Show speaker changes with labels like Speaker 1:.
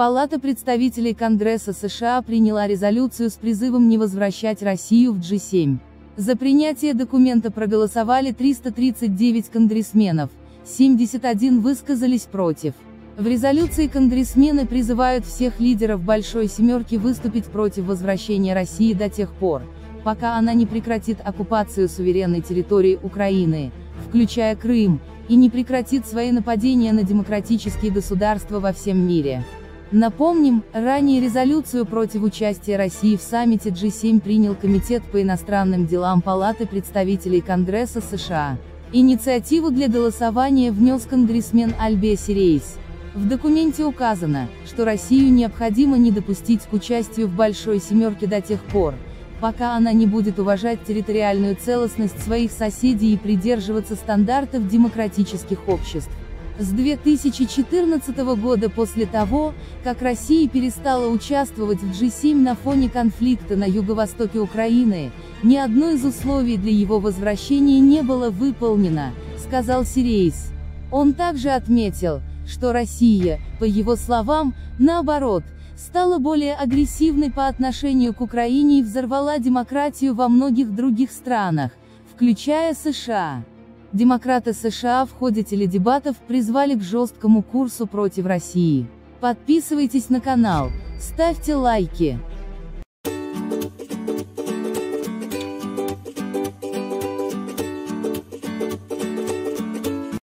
Speaker 1: Палата представителей Конгресса США приняла резолюцию с призывом не возвращать Россию в G7. За принятие документа проголосовали 339 конгрессменов, 71 высказались против. В резолюции конгрессмены призывают всех лидеров Большой Семерки выступить против возвращения России до тех пор, пока она не прекратит оккупацию суверенной территории Украины, включая Крым, и не прекратит свои нападения на демократические государства во всем мире. Напомним, ранее резолюцию против участия России в саммите G7 принял Комитет по иностранным делам Палаты представителей Конгресса США. Инициативу для голосования внес конгрессмен Альбиаси Рейс. В документе указано, что Россию необходимо не допустить к участию в Большой Семерке до тех пор, пока она не будет уважать территориальную целостность своих соседей и придерживаться стандартов демократических обществ. С 2014 года, после того, как Россия перестала участвовать в G7 на фоне конфликта на юго-востоке Украины, ни одно из условий для его возвращения не было выполнено, сказал Сирейс. Он также отметил, что Россия, по его словам, наоборот, стала более агрессивной по отношению к Украине и взорвала демократию во многих других странах, включая США. Демократы США в ходе теледебатов призвали к жесткому курсу против России. Подписывайтесь на канал, ставьте лайки.